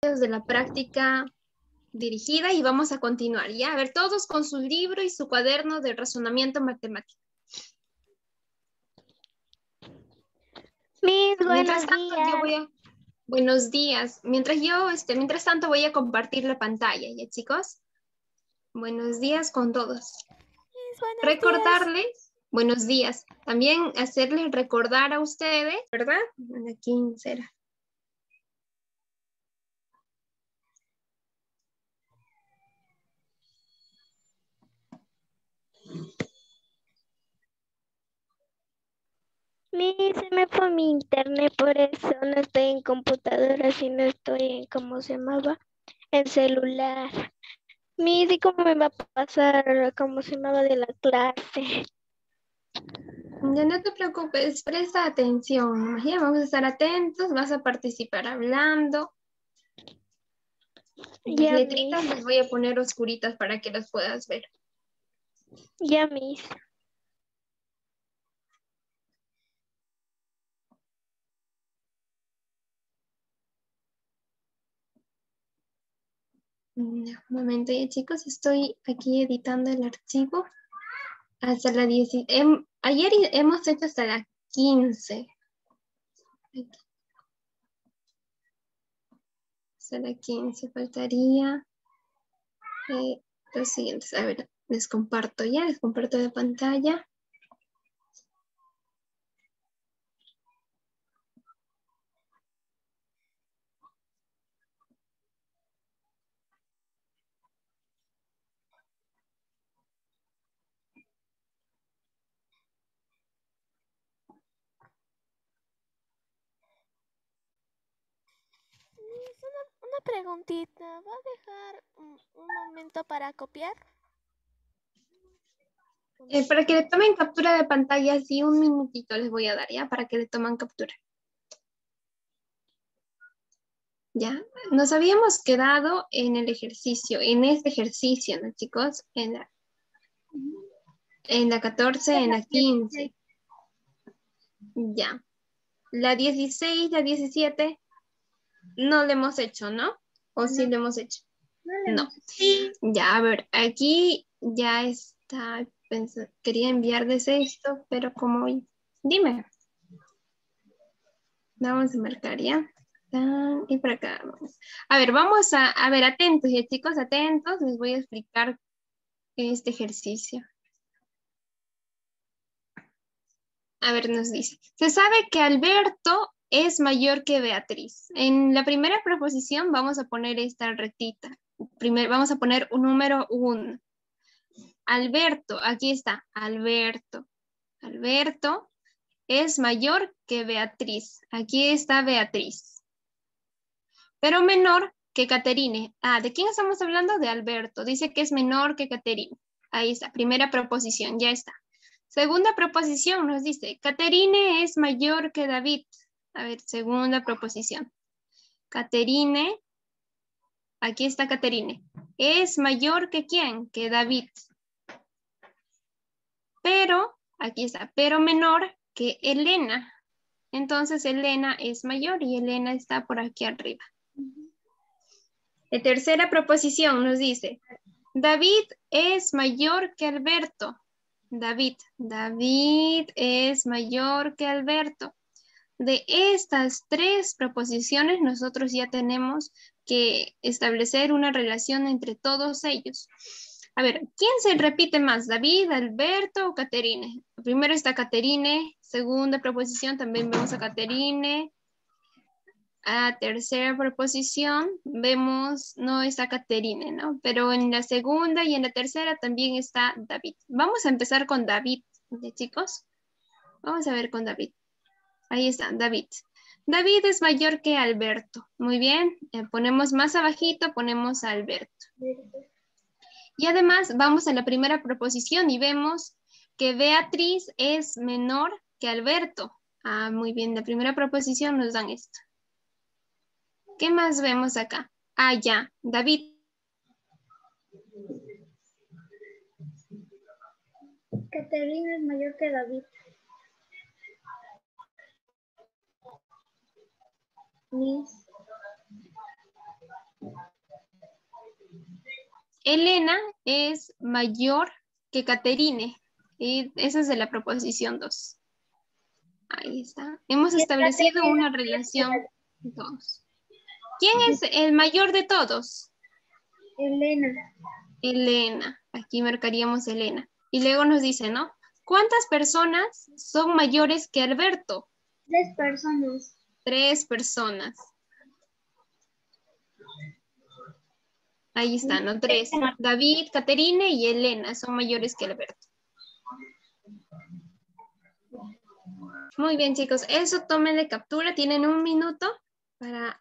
de la práctica dirigida y vamos a continuar, ¿ya? A ver, todos con su libro y su cuaderno de razonamiento matemático. Miss, Mientras buenos tanto, yo voy días. a... Buenos días. Mientras tanto voy a compartir la pantalla, ¿ya, chicos? Buenos días con todos. Miss, buenos días. Recordarles, buenos días. También hacerles recordar a ustedes, ¿verdad? Aquí será. Miss, se me fue mi internet, por eso no estoy en computadora, sino estoy en, ¿cómo se llamaba? En celular. Miss, ¿y cómo me va a pasar, cómo se llamaba, de la clase? Ya no te preocupes, presta atención. Ya vamos a estar atentos, vas a participar hablando. Las Ya, Miss. letritas las voy a poner oscuritas para que las puedas ver. Ya, Miss. Un momento, ya chicos, estoy aquí editando el archivo. Hasta la 10. Ayer hemos hecho hasta la 15. Hasta la 15 faltaría los siguientes. A ver, les comparto la pantalla. Miss, una preguntita. ¿Va a dejar un momento para copiar? Para que le tomen captura de pantalla, sí, un minutito les voy a dar, ¿ya? Para que le tomen captura. Ya, nos habíamos quedado en el ejercicio, en este ejercicio, ¿no, chicos? En la 14, en la 15. Ya. La 16, la 17, no le hemos hecho, ¿no? ¿O sí lo hemos hecho? No. Ya, a ver, aquí ya está. Quería enviarles esto, pero como... Dime. Vamos a marcar, ¿ya? Y por acá. Vamos. A ver, a ver, atentos, ya chicos, atentos. Les voy a explicar este ejercicio. A ver, nos dice. Se sabe que Alberto es mayor que Beatriz. En la primera proposición vamos a poner esta rectita. Primero vamos a poner un número 1. Alberto, aquí está, Alberto. Alberto es mayor que Beatriz. Aquí está Beatriz. Pero menor que Caterine. Ah, ¿de quién estamos hablando? De Alberto. Dice que es menor que Caterine. Ahí está, primera proposición, ya está. Segunda proposición nos dice, Caterine es mayor que David. A ver, segunda proposición. Caterine, aquí está Caterine. ¿Es mayor que quién? Que David. Pero, aquí está, pero menor que Elena. Entonces Elena es mayor y Elena está por aquí arriba. La tercera proposición nos dice, David es mayor que Alberto. David es mayor que Alberto. De estas tres proposiciones, nosotros ya tenemos que establecer una relación entre todos ellos. A ver, ¿quién se repite más? ¿David, Alberto o Caterine? Primero está Caterine, segunda proposición también vemos a Caterine. A tercera proposición vemos, no está Caterine, ¿no? Pero en la segunda y en la tercera también está David. Vamos a empezar con David, ¿de chicos? Vamos a ver con David. Ahí está, David. David es mayor que Alberto. Muy bien. Ponemos más abajito, ponemos a Alberto. Y además vamos a la primera proposición y vemos que Beatriz es menor que Alberto. Ah, muy bien. La primera proposición nos dan esto. ¿Qué más vemos acá? Ah, ya. David. Caterina es mayor que David. Miss. Elena es mayor que Caterine. Y esa es de la proposición 2. Ahí está. Hemos establecido una relación 2. ¿Quién es el mayor de todos? Elena. Elena. Aquí marcaríamos Elena. Y luego nos dice, ¿no? ¿Cuántas personas son mayores que Alberto? 3 personas. 3 personas. Ahí está, ¿no? 3. David, Caterine y Elena son mayores que Alberto. Muy bien, chicos. Eso tómenle captura. Tienen 1 minuto para...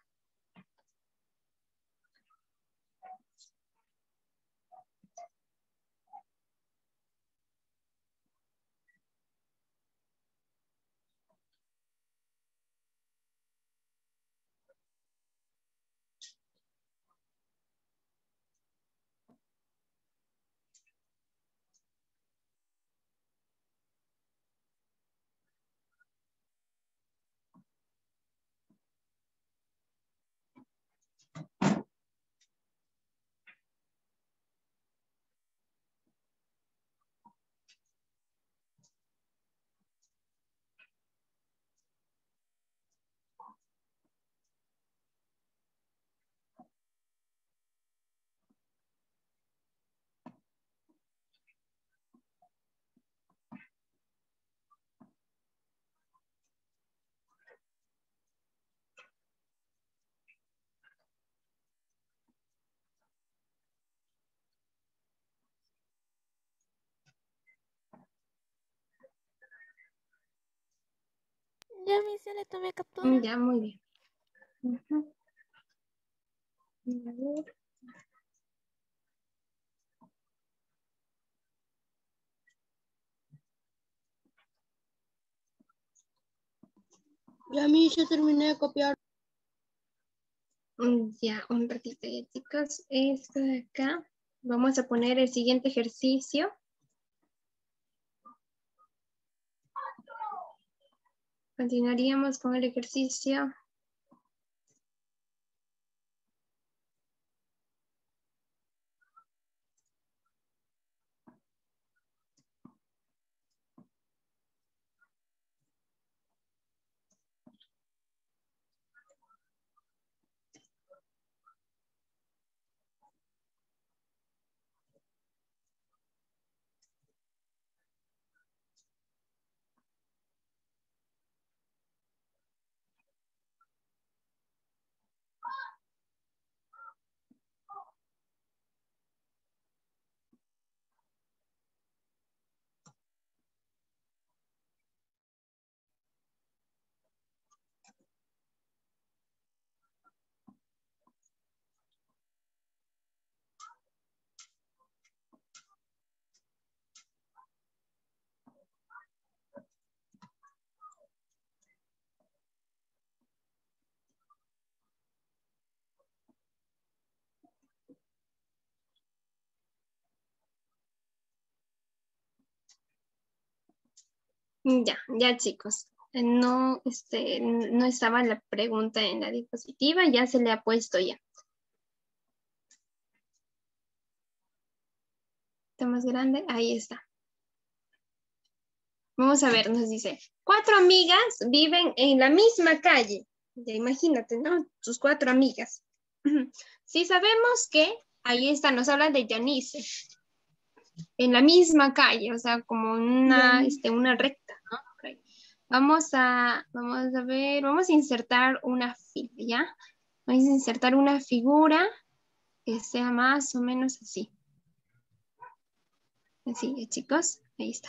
Ya le tomé captura. Ya, muy bien. Ujú. A ver. Ya, mi, ya terminé de copiar. Ya, un ratito ya, chicos. Esto de acá. Vamos a poner el siguiente ejercicio. Continuaríamos con el ejercicio. Ya, chicos. No, no estaba la pregunta en la diapositiva, ya se le ha puesto ya. ¿Está más grande? Ahí está. Vamos a ver, nos dice, 4 amigas viven en la misma calle. Ya imagínate, ¿no? Sus 4 amigas. Si sabemos que, ahí está, nos habla de Yanice. En la misma calle, o sea, como una recta, ¿no? Okay. Vamos a ver, vamos a insertar una figura, ¿ya? Vamos a insertar una figura que sea más o menos así. Así, chicos, ahí está.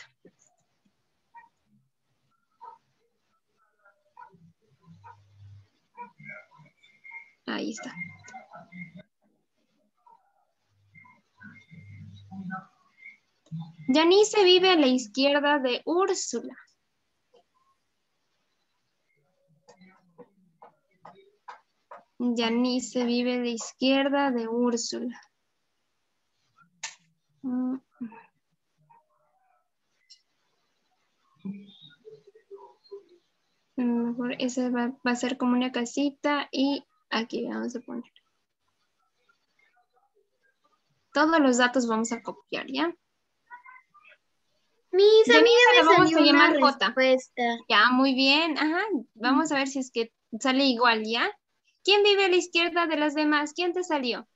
Ahí está. Yanice vive a la izquierda de Úrsula. Yanice vive a la izquierda de Úrsula. Mejor esa va a ser como una casita y aquí vamos a poner. Todos los datos vamos a copiar, ¿ya? Mis, a mí Janisa, ya la me vamos salió a una llamar J. respuesta. Ya, muy bien. Ajá. Vamos a ver si es que sale igual, ¿ya? ¿Quién vive a la izquierda de los demás? ¿Quién te salió?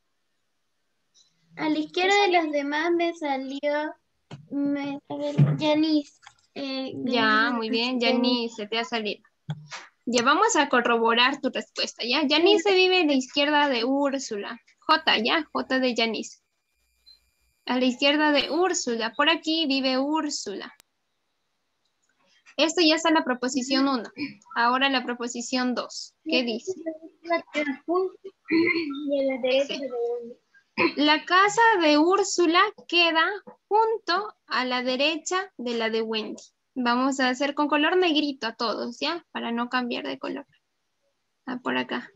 A la izquierda de los demás me salió, a ver, Yanis. Ya, muy bien. Janice, te ha salido. Ya vamos a corroborar tu respuesta, ¿ya? Janice vive a la izquierda de Úrsula. J, ¿ya? J de Janice. A la izquierda de Úrsula. Por aquí vive Úrsula. Esto ya está en la proposición 1. Ahora la proposición 2. ¿Qué dice? Y a la derecha Dice, de Wendy. la casa de Úrsula queda junto a la derecha de la de Wendy. Vamos a hacer con color negrito a todos, ¿ya? Para no cambiar de color. Por acá.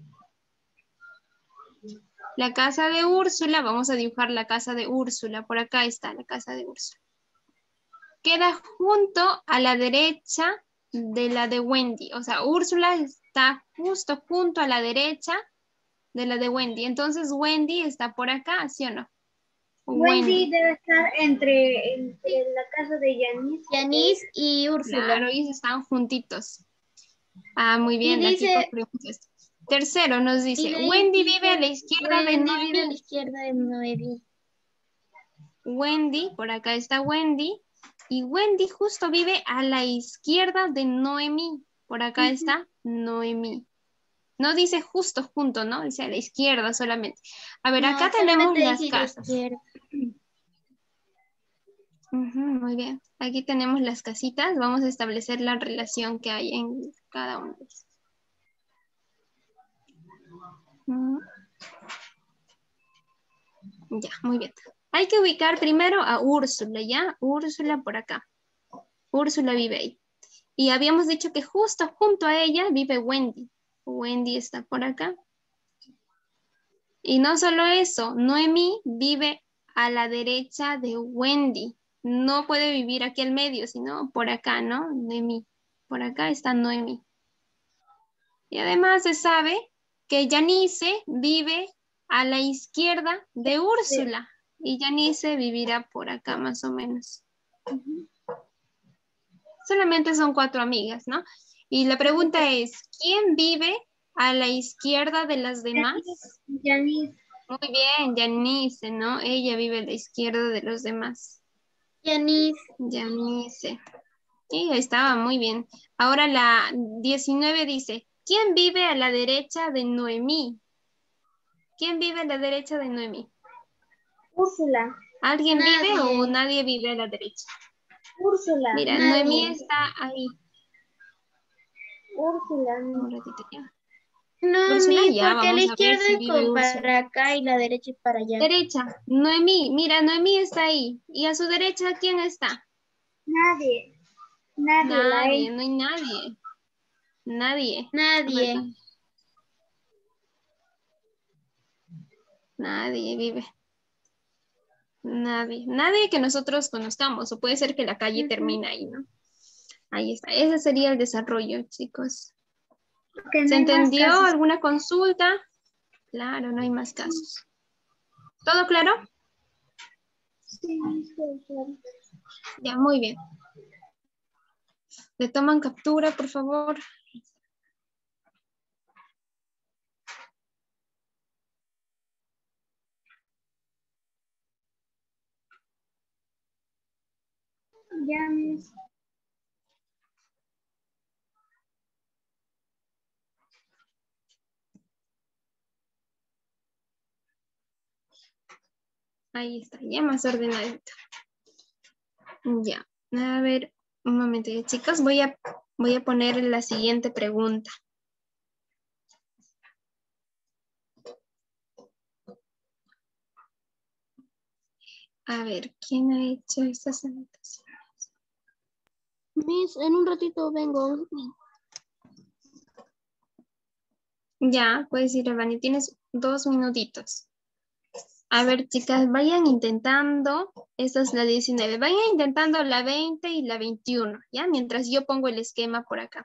La casa de Úrsula, vamos a dibujar la casa de Úrsula. Por acá está la casa de Úrsula. Queda junto a la derecha de la de Wendy. O sea, Úrsula está justo junto a la derecha de la de Wendy. Entonces, Wendy está por acá, ¿sí o no? Wendy debe estar entre la casa de Yanis. Yanis y Úrsula. Claro, ellos están juntitos. Muy bien, Y aquí dice, concluimos esto. Tercero nos dice, y de ahí Wendy dice, vive a la izquierda de Wendy vive a la Noemí. izquierda de Noemí. Wendy, por acá está Wendy. Y Wendy justo vive a la izquierda de Noemí. Por acá está Noemí. No dice justo junto, ¿no? Dice a la izquierda solamente. A ver, No, acá tenemos solamente las dice la casas. izquierda. Muy bien. Aquí tenemos las casitas. Vamos a establecer la relación que hay en cada una de ellas. Ya, muy bien. Hay que ubicar primero a Úrsula, ¿ya? Úrsula por acá. Úrsula vive ahí. Y habíamos dicho que justo junto a ella vive Wendy. Wendy está por acá. Y no solo eso, Noemí vive a la derecha de Wendy. No puede vivir aquí al medio, sino por acá, ¿no? Noemí. Por acá está Noemí. Y además se sabe que Janice vive a la izquierda de Úrsula. Y Janice vivirá por acá más o menos. Solamente son 4 amigas, ¿no? Y la pregunta es, ¿quién vive a la izquierda de las demás? Yanis. Muy bien, Janice, ¿no? Ella vive a la izquierda de los demás. Yanis. Janice. Sí, estaba muy bien. Ahora la 19 dice, ¿quién vive a la derecha de Noemí? ¿Quién vive a la derecha de Noemí? Úrsula. ¿Alguien vive o Nadie. nadie vive a la derecha? Úrsula. Mira, Nadie. Noemí está ahí. Úrsula. Un ratito ya. No, Úrsula, mi, ya, porque la vamos a ver izquierda si es vive como Úrsula. para acá y la derecha es para allá. Derecha, Noemí, mira, Noemí está ahí. ¿Y a su derecha quién está? Nadie. Nadie, no hay nadie. Nadie. Nadie. Nadie vive. Nadie. Nadie que nosotros conozcamos. O puede ser que la calle termine ahí, ¿no? Ahí está. Ese sería el desarrollo, chicos. Porque ¿Se no hay más entendió? casos. ¿Alguna consulta? Claro, no hay más casos. ¿Todo claro? Sí, claro. Ya, muy bien. ¿Le toman captura, por favor? Ya, mis. Ahí está, ya más ordenadito. Ya, a ver, un momento ya, chicos, voy a poner la siguiente pregunta. A ver, ¿quién ha hecho estas anotaciones? Miss, en un ratito vengo. Ya, puedes ir, Evani, tienes 2 minutitos. A ver, chicas, vayan intentando, esta es la 19, vayan intentando la 20 y la 21, ¿ya? Mientras yo pongo el esquema por acá.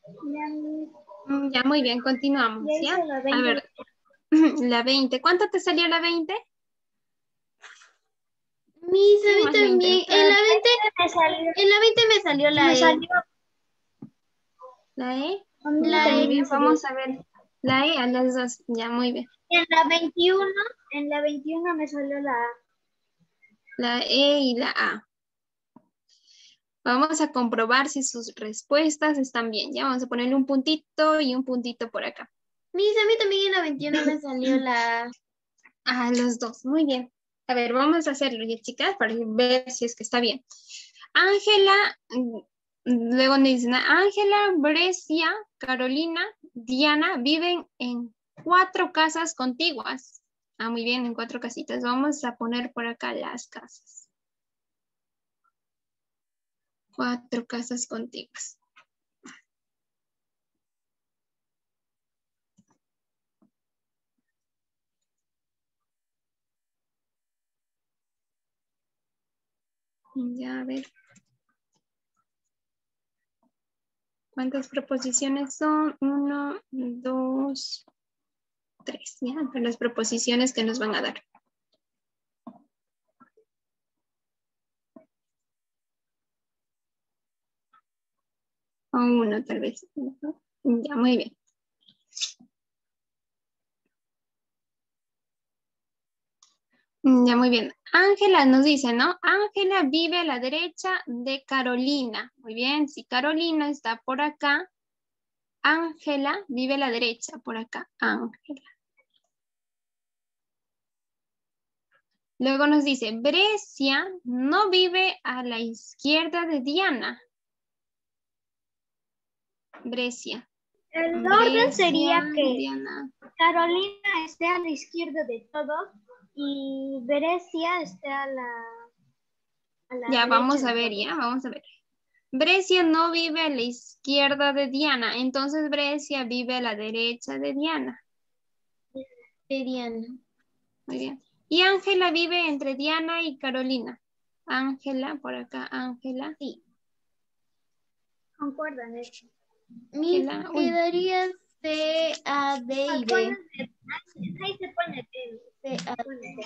Ya, muy bien, continuamos, ¿ya? A ver, la 20. ¿Cuánto te salió la 20? Mis, a mí más también. 20. En la 20 me salió la E. ¿La E? La Muy E. bien, vamos a ver. La E a las 2. Ya, muy bien. En la 21 me salió la A. La E y la A. Vamos a comprobar si sus respuestas están bien. Ya vamos a ponerle un puntito y un puntito por acá. Mis, a mí también en la 21 me salió la A. A los dos, muy bien. A ver, vamos a hacerlo ya, chicas, para ver si es que está bien. Ángela, luego me dicen, Ángela, Brescia, Carolina, Diana viven en 4 casas contiguas. Ah, muy bien, en 4 casitas. Vamos a poner por acá las casas. 4 casas contiguas. Ya, a ver. ¿Cuántas proposiciones son? 1, 2, 3. Ya, son las proposiciones que nos van a dar. O 1 tal vez. Ya, muy bien. Ya, muy bien. Ángela nos dice, ¿no? Ángela vive a la derecha de Carolina. Muy bien, si Carolina está por acá, Ángela vive a la derecha, por acá, Ángela. Luego nos dice, Brescia no vive a la izquierda de Diana. Brescia. El orden sería que Diana. Carolina esté a la izquierda de todos y Brescia esté a la Ya, derecha vamos a de ver, todos. ya, vamos a ver. Brescia no vive a la izquierda de Diana, entonces Brescia vive a la derecha de Diana. De Diana. Muy bien. Y Ángela vive entre Diana y Carolina. Ángela, por acá, Ángela. Sí. Concuerdan eso. Ángela, uy. Quedaría C, A, D y B. Ahí se pone C, A,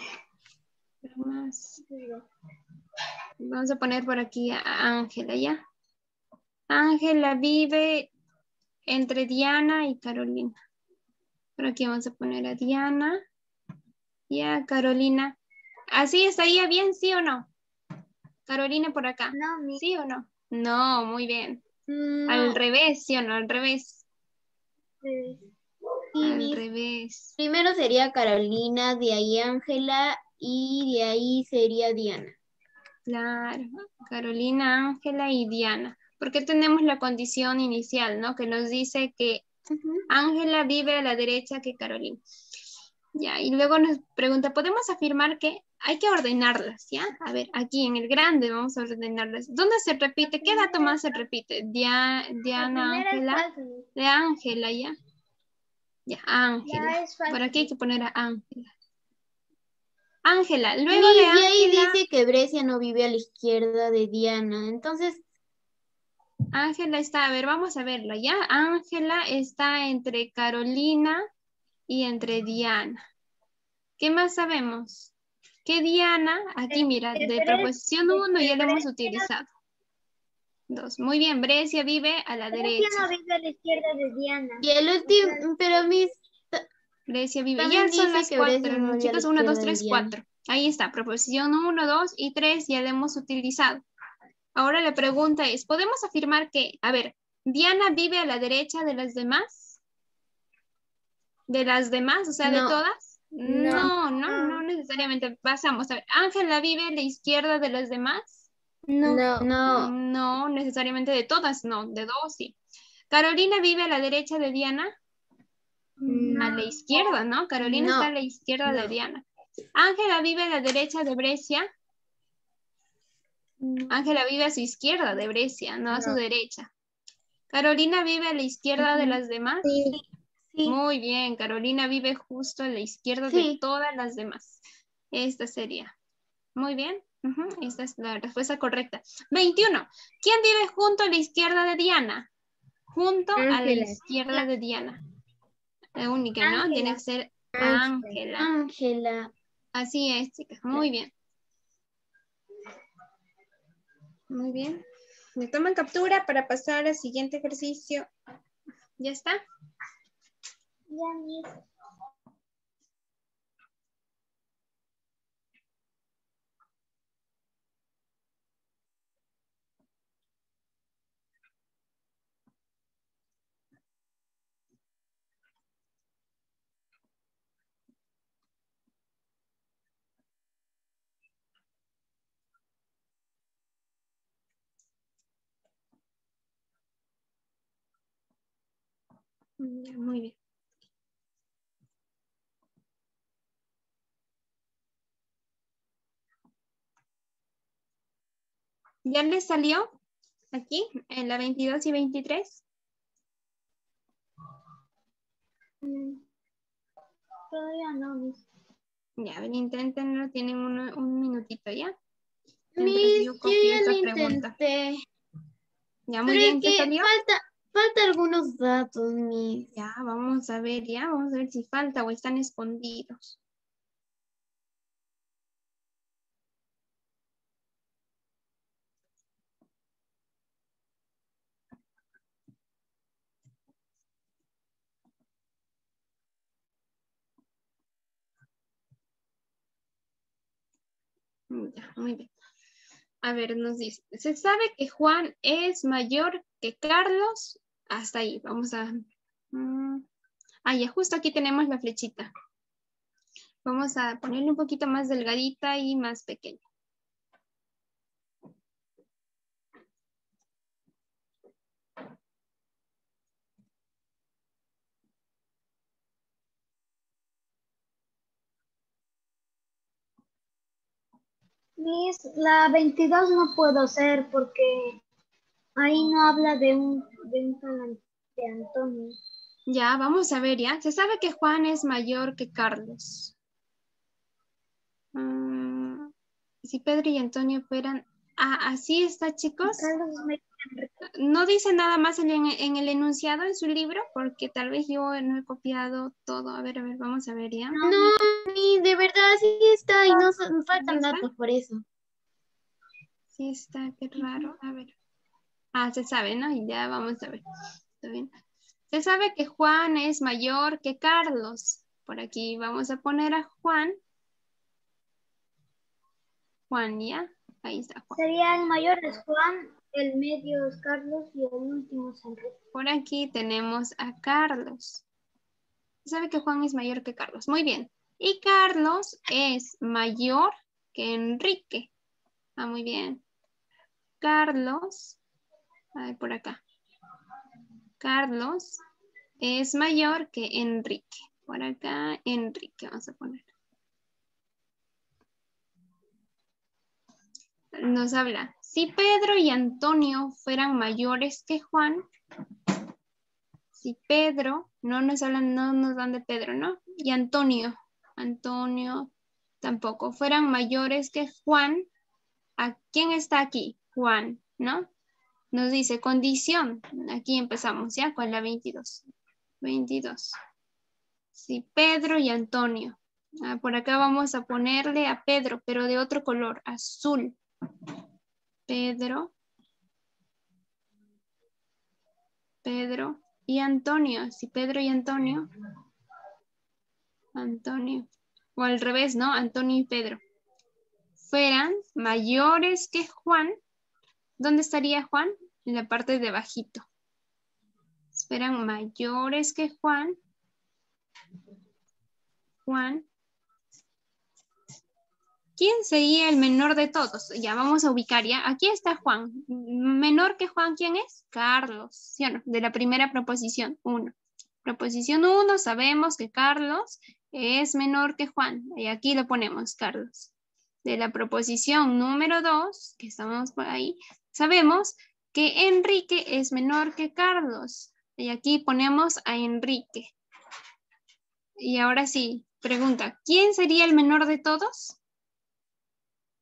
D. Más. Vamos a poner por aquí a Ángela, ¿ya? Ángela vive entre Diana y Carolina. Por aquí vamos a poner a Diana y a Carolina. ¿Así estaría bien, sí o no? Carolina por acá. No, ¿Sí o no? No, muy bien. no. Al revés, ¿sí o no? Al revés. Sí, Al revés. primero sería Carolina, de ahí Ángela y de ahí sería Diana. Claro, Carolina, Ángela y Diana. Porque tenemos la condición inicial, ¿no? Que nos dice que Ángela vive a la derecha que Carolina. Ya, y luego nos pregunta, ¿podemos afirmar que hay que ordenarlas, ya? A ver, aquí en el grande vamos a ordenarlas. ¿Dónde se repite? ¿Qué dato más se repite? Diana, Ángela. De Ángela, ¿ya? Ya, Ángela. Por aquí hay que poner a Ángela. Ángela, luego de Ángela. Y ahí dice que Brescia no vive a la izquierda de Diana, entonces. Ángela está, a ver, vamos a verla, ¿ya? Ángela está entre Carolina y entre Diana. ¿Qué más sabemos? Que Diana, aquí mira, de proposición 1 ya la hemos utilizado. 2, muy bien, Brescia vive a la derecha. Brescia no vive a la izquierda de Diana. Y el último, pero Brescia vive, ya son las 4, chicos, 1, 2, 3, 4. Ahí está, proposición 1, 2 y 3 ya la hemos utilizado. Ahora la pregunta es, ¿podemos afirmar que, a ver, Diana vive a la derecha de las demás? ¿De las demás? O sea, ¿de todas? No necesariamente. Pasamos a ver, ¿Ángela vive a la izquierda de las demás? No necesariamente de todas, no, de 2 sí. ¿Carolina vive a la derecha de Diana? A la izquierda, ¿no? Carolina está a la izquierda de Diana. ¿Ángela vive a la derecha de Brescia? Ángela vive a su izquierda de Brescia, no a su derecha. ¿Carolina vive a la izquierda de las demás? Sí. Muy bien, Carolina vive justo a la izquierda de todas las demás. Esta sería. Muy bien. Esta es la respuesta correcta. 21. ¿Quién vive junto a la izquierda de Diana? junto a la Ángela. izquierda de Diana. La única, ¿no? Tiene que ser Ángela. Ángela. Así es, chicas. Muy bien. Muy bien. Me toman captura para pasar al siguiente ejercicio. ¿Ya está? Ya, Miss. Ya, muy bien. ¿Ya les salió aquí en la 22 y 23? Todavía no, Miss. Ya, a ver, inténtenlo. Tienen un minutito ya. Mientras Miss, yo yo copio ya esta lo pregunta. intenté. Ya, muy Pero bien. es ¿Te que salió? falta algunos datos, Miss. Ya, vamos a ver, ya. Vamos a ver si falta o están escondidos. Ya, muy bien. A ver, nos dice, se sabe que Juan es mayor que Carlos. Hasta ahí, vamos a... ya, justo aquí tenemos la flechita. Vamos a ponerle un poquito más delgadita y más pequeña. Miss, la 22 no puedo ser porque ahí no habla de un talante de Antonio. Ya, vamos a ver, ya. Se sabe que Juan es mayor que Carlos. Si Pedro y Antonio fueran... así está, chicos. Carlos es mayor. No dice nada más en el enunciado en su libro, porque tal vez yo no he copiado todo. A ver, vamos a ver, ¿ya? No, Miss, de verdad sí está y no faltan está? datos por eso. Sí está, qué raro. A ver. Se sabe, ¿no? Y ya vamos a ver. ¿Está bien? Se sabe que Juan es mayor que Carlos. Por aquí vamos a poner a Juan. Juan, ¿ya? Ahí está Juan. Sería el mayor es Juan, el medio es Carlos y el último es Enrique. Por aquí tenemos a Carlos. Se sabe que Juan es mayor que Carlos. Muy bien. Y Carlos es mayor que Enrique. Muy bien. Carlos, a ver por acá. Carlos es mayor que Enrique. Por acá, Enrique, vamos a poner. Nos habla, si Pedro y Antonio fueran mayores que Juan, si Pedro, no nos hablan, no nos dan de Pedro, ¿no? Y Antonio tampoco, fueran mayores que Juan, ¿a quién está aquí? Juan, ¿no? Nos dice condición, aquí empezamos ya con la 22. 22. Si Pedro y Antonio, por acá vamos a ponerle a Pedro, pero de otro color, azul. Pedro y Antonio. Si Pedro y Antonio. O al revés, ¿no? Antonio y Pedro. Fueran mayores que Juan. ¿Dónde estaría Juan? En la parte de bajito. Fueran mayores que Juan. ¿Quién sería el menor de todos? Ya vamos a ubicar, ¿ya? Aquí está Juan. ¿Menor que Juan quién es? Carlos, ¿sí o no? De la primera proposición, 1. Proposición 1, sabemos que Carlos es menor que Juan. Y aquí lo ponemos, Carlos. De la proposición número 2, que estamos por ahí, sabemos que Enrique es menor que Carlos. Y aquí ponemos a Enrique. Y ahora sí, pregunta, ¿quién sería el menor de todos?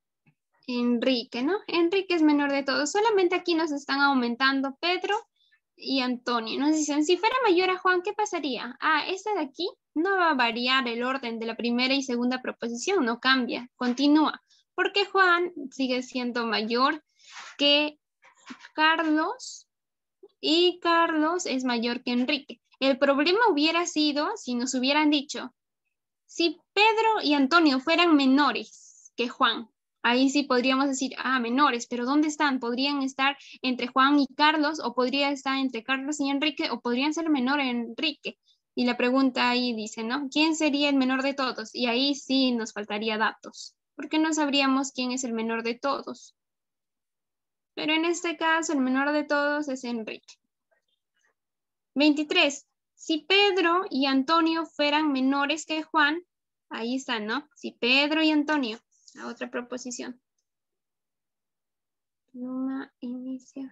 Enrique, ¿no? Enrique es menor de todos. Solamente aquí nos están aumentando Pedro y Antonio. Nos dicen, si fuera mayor a Juan, ¿qué pasaría? Ah, esta de aquí no va a variar el orden de la primera y segunda proposición, no cambia, continúa. Porque Juan sigue siendo mayor que Carlos y Carlos es mayor que Enrique. El problema hubiera sido si nos hubieran dicho, si Pedro y Antonio fueran menores que Juan, ahí sí podríamos decir, ah, menores, pero ¿dónde están? ¿Podrían estar entre Juan y Carlos o podría estar entre Carlos y Enrique o podrían ser menor Enrique? Y la pregunta ahí dice, ¿no? ¿Quién sería el menor de todos? Y ahí sí nos faltaría datos, porque no sabríamos quién es el menor de todos. Pero en este caso, el menor de todos es Enrique. 23. Si Pedro y Antonio fueran menores que Juan, ahí está, ¿no? Si Pedro y Antonio, la otra proposición. Pluma inicia.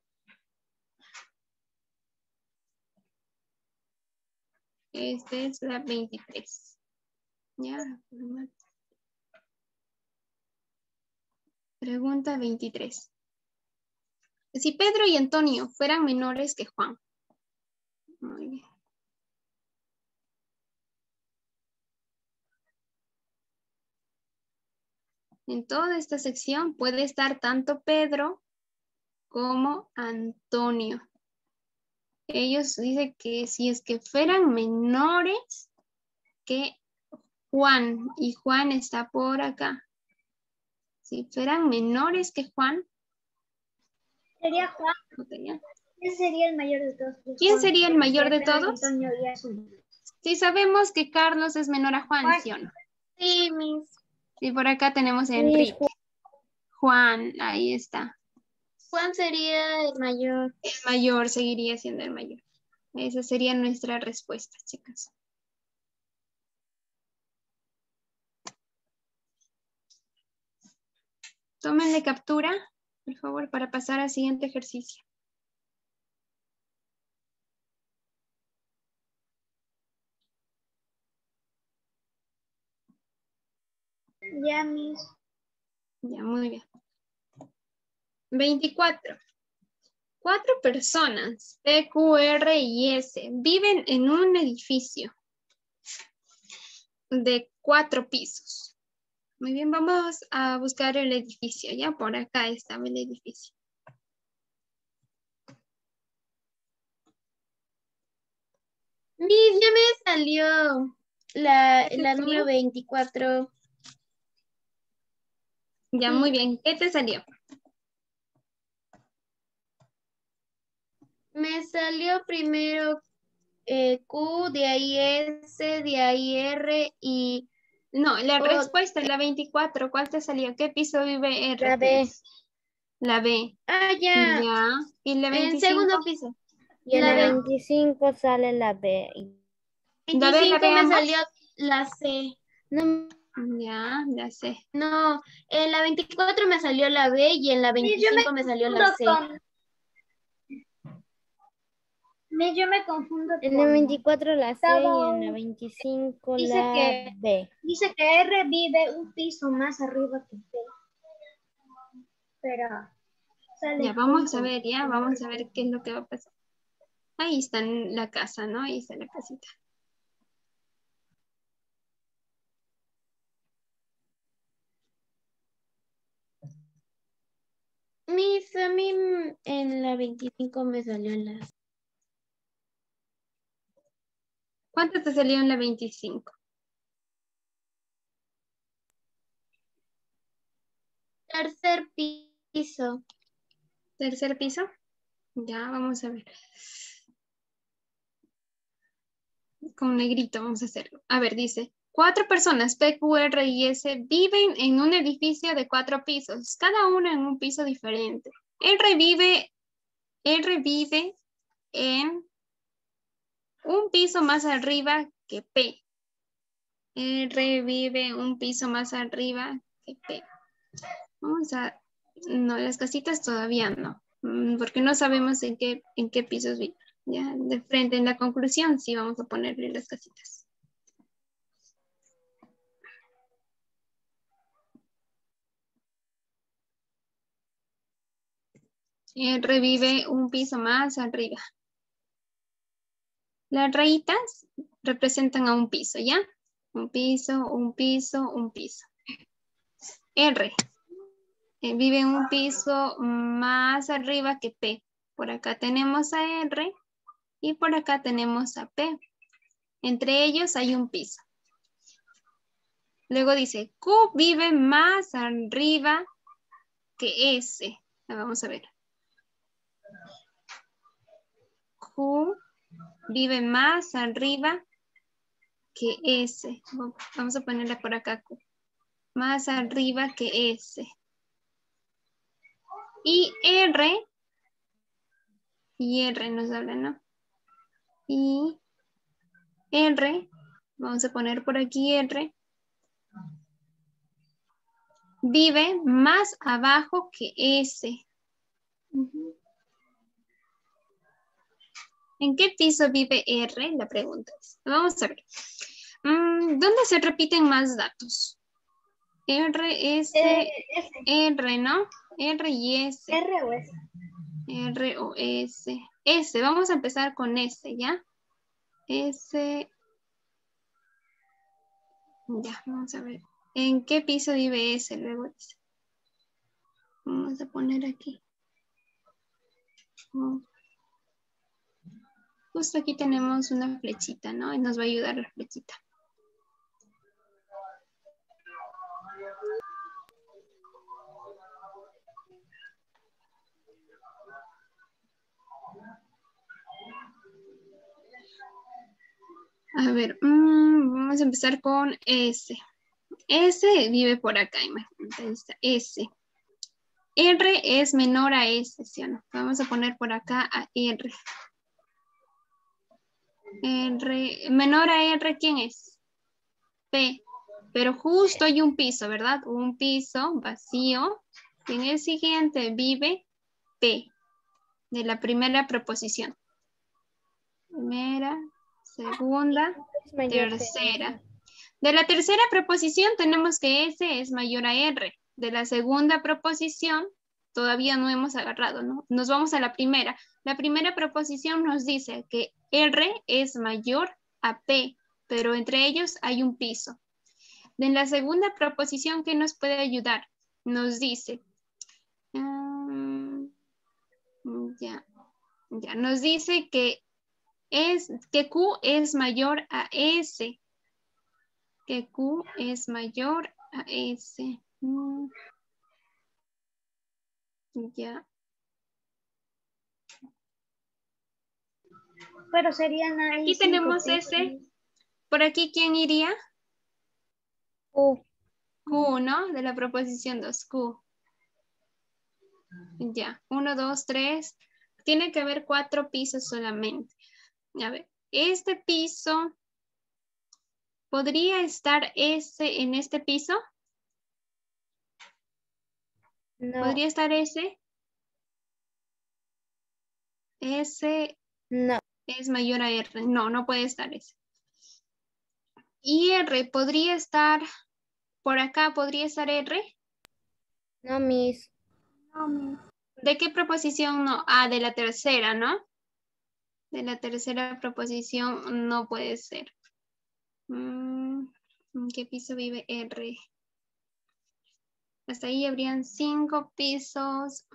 Esta es la 23. Ya. Pregunta 23. Si Pedro y Antonio fueran menores que Juan. Muy bien. En toda esta sección puede estar tanto Pedro como Antonio. Ellos dicen que si es que fueran menores que Juan, y Juan está por acá. Si fueran menores que Juan, Sería Juan. ¿Quién sería el mayor de todos? ¿Quién sería el mayor de Pedro y todos? Antonio y Azul. Si sabemos que Carlos es menor a Juan, Juan. ¿sí o no? Sí, Miss. Y por acá tenemos a Miss, Enrique. Juan, ahí está. Juan sería el mayor. El mayor seguiría siendo el mayor. Esa sería nuestra respuesta, chicas. Tómenle captura, por favor, para pasar al siguiente ejercicio. Ya, Miss. Ya, muy bien. 24. 4 personas, P, Q, R y S, viven en un edificio de 4 pisos. Muy bien, vamos a buscar el edificio. Ya por acá estaba el edificio. Miss, ya me salió la número 24. Ya, Sí. muy bien. ¿Qué te salió? Me salió primero Q, de ahí S, de ahí R y... No, la respuesta es la 24. ¿Cuál te salió? ¿Qué piso vive R? La B. La B. Ah, ya. Ya. ¿Y la 25? En segundo piso. Y en La la B. 25 sale la B. ¿La B, la 25 me veamos? salió la C. No, Ya, ya sé. no, en la 24 me salió la B y en la 25 me salió la C. Yo me confundo En la 24 la C y en la 25 dice la que- B. Dice que R vive un piso más arriba que P. Pero sale Ya, vamos a junto. ver, ya, vamos a ver qué es lo que va a pasar. Ahí está la casa, ¿no? Ahí está la casita. A mí en la 25 me salió la C. ¿Cuánto te salió en la 25? Tercer piso. ¿Tercer piso? Ya, vamos a ver. Con negrito vamos a hacerlo. A ver, dice, 4 personas, P, Q, R y S, viven en un edificio de 4 pisos, cada uno en un piso diferente. R vive en un piso más arriba que P. R vive un piso más arriba que P. Vamos a... No, las casitas todavía no, porque no sabemos en qué pisos viven. Ya, de frente, en la conclusión, sí vamos a ponerle las casitas. R vive un piso más arriba. Las rayitas representan a un piso, ¿ya? Un piso, un piso, un piso. R vive un piso más arriba que P. Por acá tenemos a R y por acá tenemos a P. Entre ellos hay un piso. Luego dice, Q vive más arriba que S. Vamos a ver. Q vive más arriba que S. Vamos a ponerla por acá, Q. Más arriba que S. Y R nos habla, ¿no? Y R, vamos a poner por aquí R, vive más abajo que S. ¿En qué piso vive R? La pregunta es. Vamos a ver. ¿Dónde se repiten más datos? R, S, S. R, ¿no? R y S. R o S. R o S. S, vamos a empezar con S, ¿ya? S. Ya, vamos a ver. ¿En qué piso vive S? Luego dice. Vamos a poner aquí. Justo aquí tenemos una flechita, ¿no? Y nos va a ayudar la flechita. A ver, vamos a empezar con S. S vive por acá, imagínate, ahí está, S. R es menor a S, ¿sí o no? Vamos a poner por acá a R. R, menor a R, ¿quién es? P. Pero justo hay un piso, ¿verdad? Un piso vacío. Y en el siguiente vive P, de la primera proposición. Primera, segunda, tercera. De la tercera proposición tenemos que S es mayor a R. De la segunda proposición todavía no hemos agarrado, ¿no? Nos vamos a la primera. La primera proposición nos dice que R es mayor a P, pero entre ellos hay un piso. En la segunda proposición, ¿qué nos puede ayudar? Nos dice, nos dice que Q es mayor a S. Que Q es mayor a S. Ya. Pero serían ahí Aquí tenemos S. Por aquí, ¿quién iría? Q. Q, ¿no? De la proposición 2, Q. Ya, 1, 2, 3. Tiene que haber 4 pisos solamente. A ver, este piso, ¿podría estar S en este piso? No. ¿Podría estar S? S No. es mayor a R. No, no puede estar S. ¿Y R podría estar por acá? ¿Podría estar R? No, Miss. ¿De qué proposición no? Ah, de la tercera, ¿no? De la tercera proposición no puede ser. ¿En qué piso vive R? Hasta ahí habrían 5 pisos.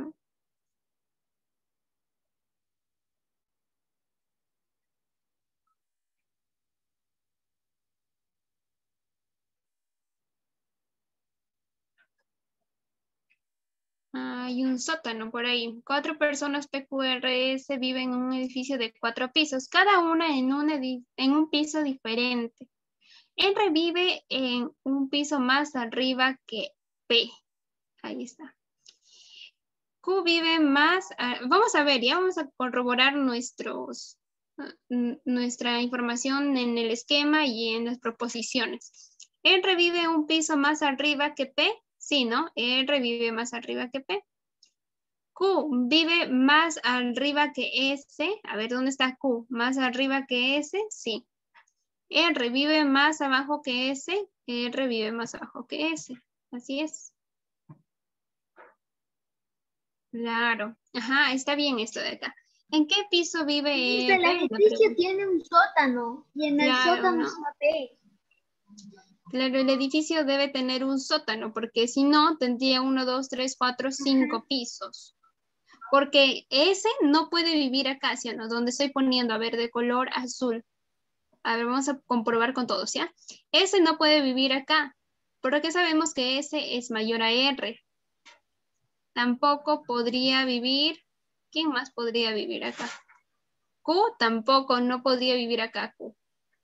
Hay un sótano por ahí. 4 personas PQRS viven en un edificio de 4 pisos, cada una en un piso diferente. R vive en un piso más arriba que P. Ahí está. Q vive más, vamos a ver, ya vamos a corroborar nuestra información en el esquema y en las proposiciones. R vive un piso más arriba que P, sí, ¿no? R vive más arriba que P. Q vive más arriba que S, a ver, ¿dónde está Q? ¿Más arriba que S? Sí. R vive más abajo que S, R vive más abajo que S, así es. Claro. Ajá, está bien esto de acá. ¿En qué piso vive Miss, el R? edificio tiene un sótano y en el Claro, sótano ¿no? está P. Claro, el edificio debe tener un sótano, porque si no, tendría 1, 2, 3, 4, 5 pisos. Porque ese no puede vivir acá, ¿sí o no? Donde estoy poniendo, a ver, de color azul. A ver, vamos a comprobar con todos, ¿ya? Ese no puede vivir acá, porque sabemos que ese es mayor a R. Tampoco podría vivir, ¿quién más podría vivir acá? Q tampoco, no podría vivir acá, Q.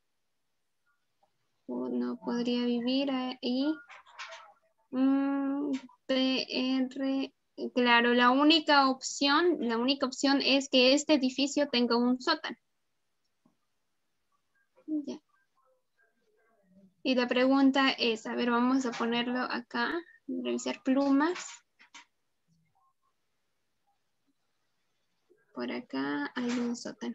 Q no podría vivir ahí. PR, claro, la única opción es que este edificio tenga un sótano. Ya. Y la pregunta es, a ver, vamos a ponerlo acá, revisar plumas. Por acá hay un sótano.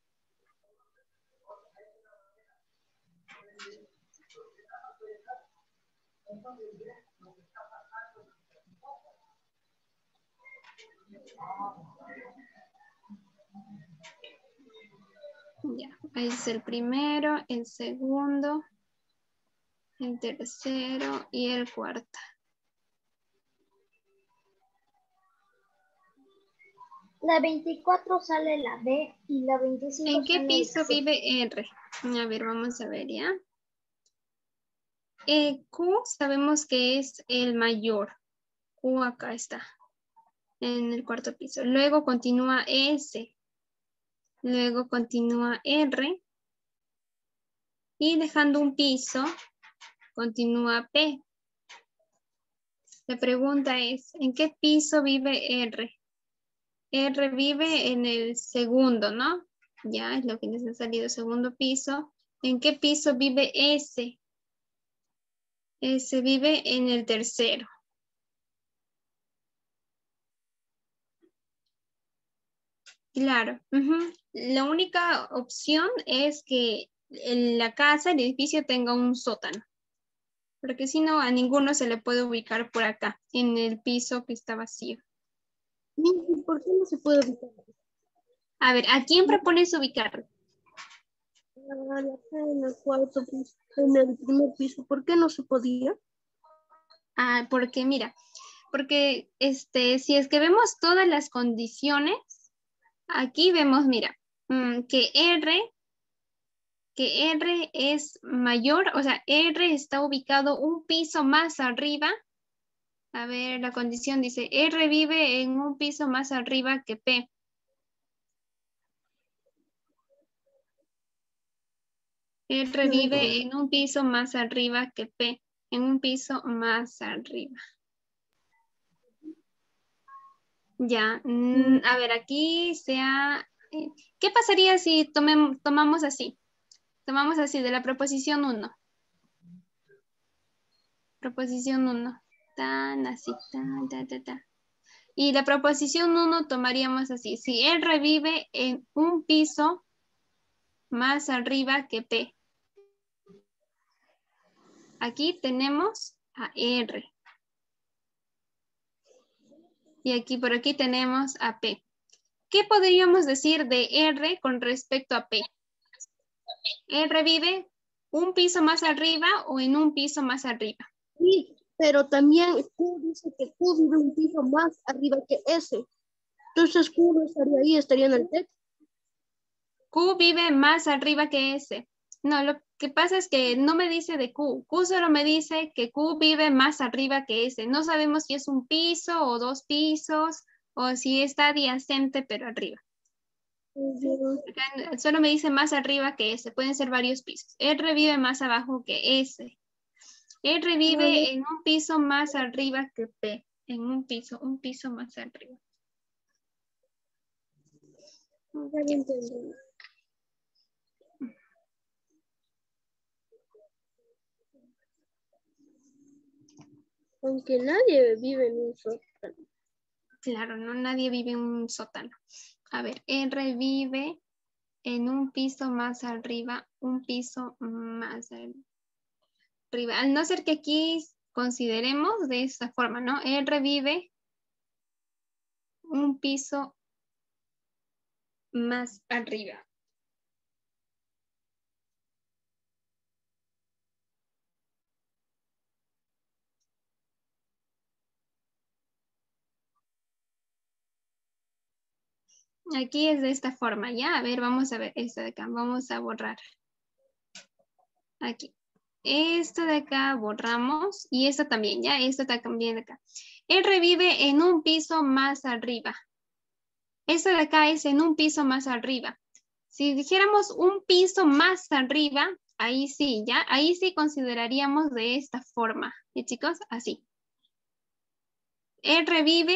Ya, ahí es el primero, el segundo, el tercero y el cuarto. La 24 sale la B y la 25 ¿En qué sale piso la C. vive R? A ver, vamos a ver ya. Q sabemos que es el mayor. Q acá está, en el cuarto piso. Luego continúa S. Luego continúa R. Y dejando un piso, continúa P. La pregunta es, ¿en qué piso vive R? R vive en el segundo, ¿no? Ya es lo que nos ha salido, segundo piso. ¿En qué piso vive S? S vive en el tercero. Claro. La única opción es que en la casa, el edificio tenga un sótano. Porque si no, a ninguno se le puede ubicar por acá, en el piso que está vacío. ¿Por qué no se puede ubicar? A ver, ¿a quién propones ubicarlo? En el cuarto piso, en el primer piso, ¿por qué no se podía? Ah, porque mira, porque si es que vemos todas las condiciones, aquí vemos, mira, que R es mayor, o sea, R está ubicado un piso más arriba. A ver, la condición dice, R vive en un piso más arriba que P. R vive en un piso más arriba que P, en un piso más arriba. Ya, a ver, aquí sea... ¿Qué pasaría si tomamos así? Tomamos así, de la proposición 1. Proposición 1. Tan así, ta. Y la proposición 1 tomaríamos así. Si R vive en un piso más arriba que P. Aquí tenemos a R. Y aquí por aquí tenemos a P. ¿Qué podríamos decir de R con respecto a P? R vive un piso más arriba o en un piso más arriba. Sí, pero también Q dice que Q vive un piso más arriba que S. Entonces Q no estaría ahí, estaría en el texto. Q vive más arriba que S. No, lo que pasa es que no me dice de Q. Q solo me dice que Q vive más arriba que S. No sabemos si es un piso o 2 pisos o si está adyacente pero arriba. Acá solo me dice más arriba que S. Pueden ser varios pisos. R vive más abajo que S. R vive en un piso más arriba que P. En un piso más arriba. Ya lo entendí. Aunque nadie vive en un sótano. Claro, no, nadie vive en un sótano. A ver, R vive en un piso más arriba, un piso más arriba. Al no ser que aquí consideremos de esta forma, ¿no? R vive un piso más arriba. Aquí es de esta forma, ¿ya? A ver, vamos a ver esta de acá. Vamos a borrar. Aquí. Esto de acá borramos. Y esta también, ¿ya? Esta también de acá. Él revive en un piso más arriba. Esta de acá es en un piso más arriba. Si dijéramos un piso más arriba, ahí sí, ¿ya? Ahí sí consideraríamos de esta forma. ¿Y chicos? Así. Él revive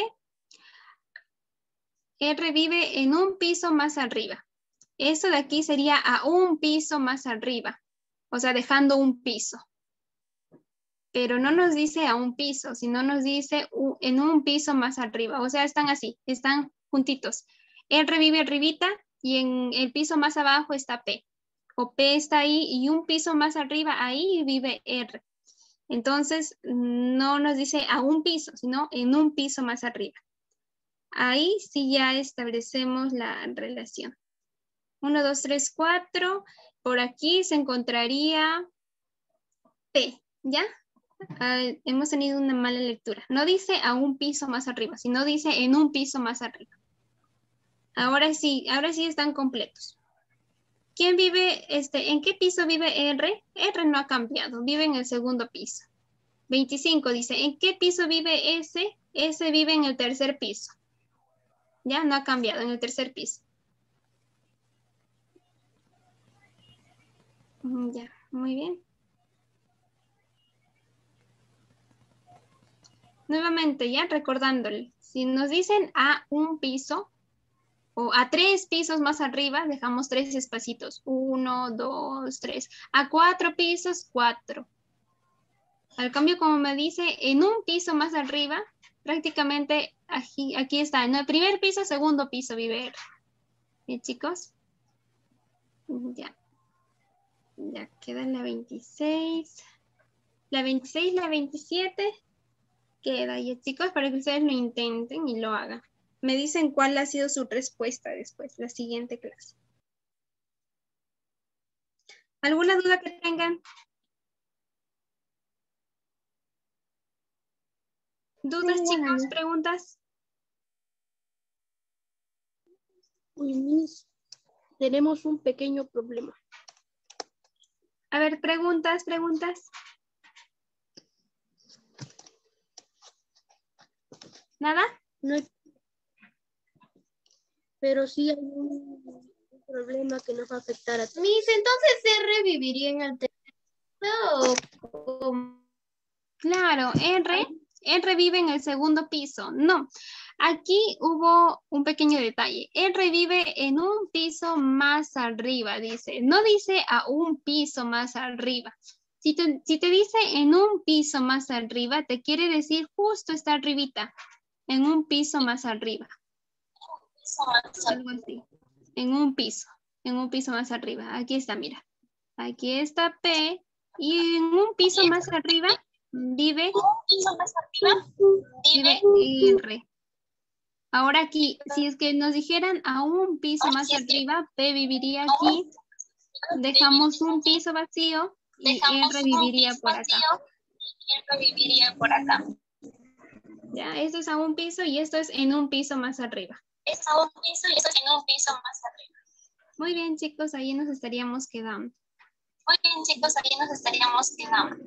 en un piso más arriba. Esto de aquí sería a un piso más arriba. O sea, dejando un piso. Pero no nos dice a un piso, sino nos dice en un piso más arriba. O sea, están así, están juntitos. Él revive arribita y en el piso más abajo está P. O P está ahí y un piso más arriba, ahí vive R. Entonces, no nos dice a un piso, sino en un piso más arriba. Ahí sí ya establecemos la relación. 1, 2, 3, 4. Por aquí se encontraría P, ¿ya? Hemos tenido una mala lectura. No dice a un piso más arriba, sino dice en un piso más arriba. Ahora sí están completos. ¿Quién vive, en qué piso vive R? R no ha cambiado, vive en el segundo piso. 25 dice, ¿en qué piso vive S? S vive en el tercer piso. Ya no ha cambiado, en el tercer piso. Ya, muy bien. Nuevamente, ya recordándole, si nos dicen a un piso o a 3 pisos más arriba, dejamos 3 espacitos. 1, 2, 3. A 4 pisos, 4. Al cambio, como me dice, en un piso más arriba, prácticamente aquí está. En el primer piso, segundo piso vive. ¿Bien, chicos? Ya. Ya queda la 26. La 26, la 27. Queda ya, chicos, para que ustedes lo intenten y lo hagan. Me dicen cuál ha sido su respuesta después, la siguiente clase. ¿Alguna duda que tengan? ¿Dudas, Sí, chicos? ¿Preguntas? Uy, Miss, tenemos un pequeño problema. A ver, preguntas. ¿Nada? No hay- Pero sí hay un problema que nos va a afectar a todos. Miss, entonces R viviría en el tercero. Claro, R vive en el segundo piso. No, aquí hubo un pequeño detalle. R vive en un piso más arriba, dice. No dice a un piso más arriba. Si te dice en un piso más arriba, te quiere decir justo está arribita, en un piso más arriba. Algo así. En un piso más arriba. Aquí está, mira. Aquí está P y en un piso más arriba vive R. Ahora aquí, si es que nos dijeran a un piso más arriba, P viviría aquí, dejamos un piso vacío y R viviría por acá. Ya, esto es a un piso y esto es en un piso más arriba. Muy bien, chicos, ahí nos estaríamos quedando.